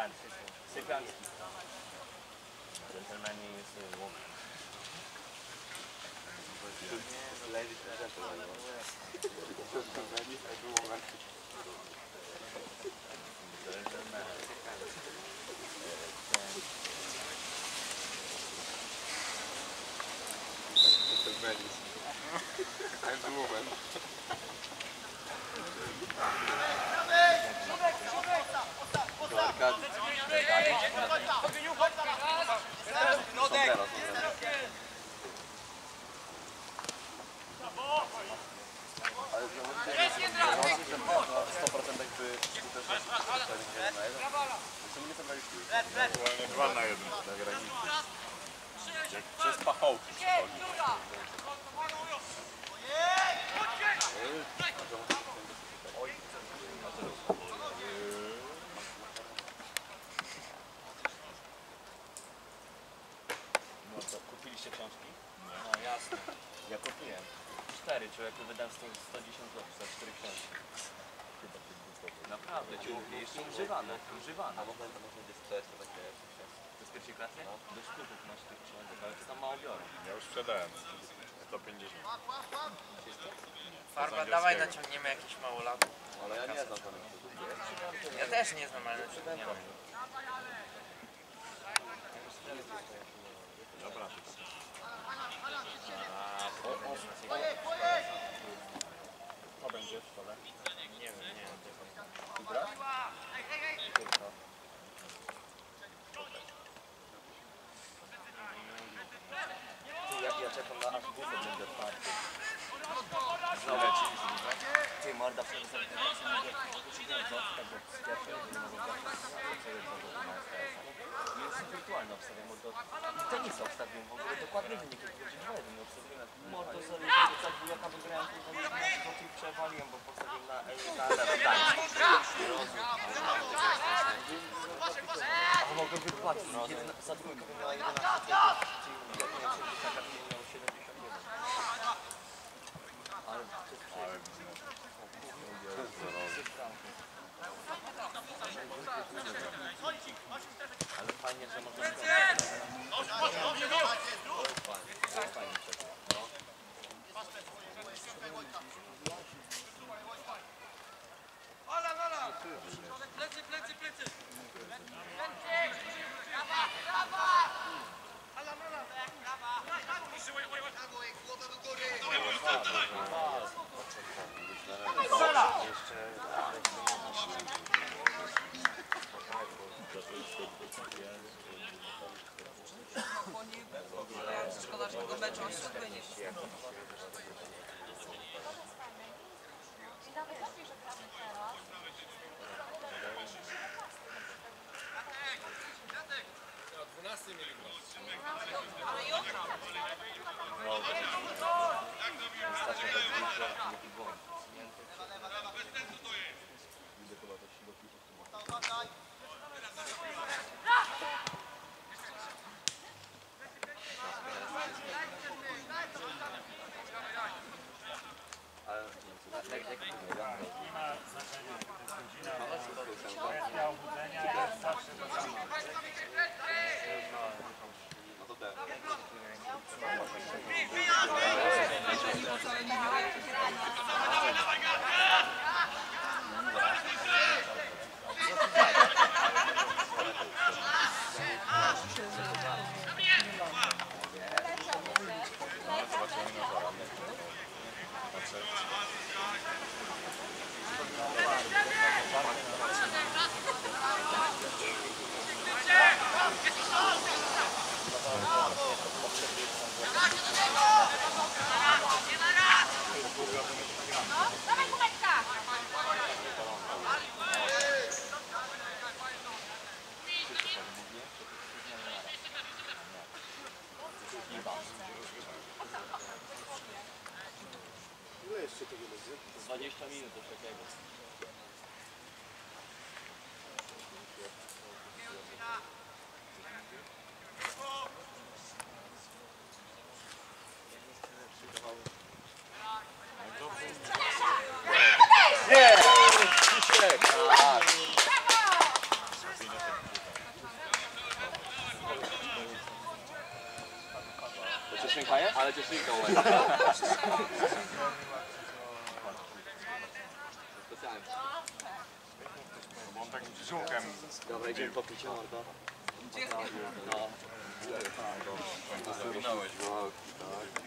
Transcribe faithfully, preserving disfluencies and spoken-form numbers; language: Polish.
Sypialski. Sypialski. Gentleman is a woman. Ladies and gentlemen. Gentleman is a woman. Gentleman. Gentleman is I'm the woman. sto procent jakby skuteczność nie zabrali piłki. Aktualnie dwa na jeden na granicy. Jak przez pachołki przychodzi. No co, kupiliście książki? No jasne. Ja kupiłem. Cztery, człowieku, wydam sto dziesięć złotych za cztery książki. Naprawdę, ci mówię, jeszcze używane, używane. A można gdzieś sprzedać to takie książki? To z pierwszej klasy? No. Do sztuków masz tych książek, ale to tam mało biorą. Ja już sprzedałem. sto pięćdziesiąt. Farba, dawaj naciągniemy jakiś małolatów. Ale ja nie znam żadnych. Ja też nie znam, ale naciągniemy. Dobra. Co będzie w szkole? Nie wiem, nie wiem. Dobra? Tylko. Ja, ja czekam na aż bufet będzie otwarty. Znowu ci ty morda w sobie sobie tak sobie mówię, tak jak z pierwszej, że nie mogą zacząć, co jest za dużo na S T S. Jest wirtualnie obstawiam, mordo. I tenisa obstawiłem w ogóle, dokładnie wynik, jak będzie dwa jeden, obstawiłem. Mordo, sorry, że tak jaka wygrałem, to tam jest przewaliłem, bo postawiłem na tański. A mogę wypłacić, za dwójkę miała jedenaście, czyli jak miałem sześćdziesiąt, miał siedemdziesiąt jeden. Ale ale fajnie, że można fajnie czekać. Plecy, plecy, plecy! Szkoda, że tego meczu ośrodka nie się. I nawet lepiej, że gramy teraz. dwunasty mieli grać. Ale jutro. Wystarczy bez zwykle, jaki błąd. Widzę chyba to siłowników tu. No to ten. Dawaj kubeczka! Ile jeszcze tego będzie? dwadzieścia minut do takiego. Nie! Krzysiek! Tak! Cieszynka jest? Ale cieszynka ładnie. Specjalnie. Bo on takim brzuchem. Dobra, idziemy po picie, mordo. No. Zawinąłeś. No, tak.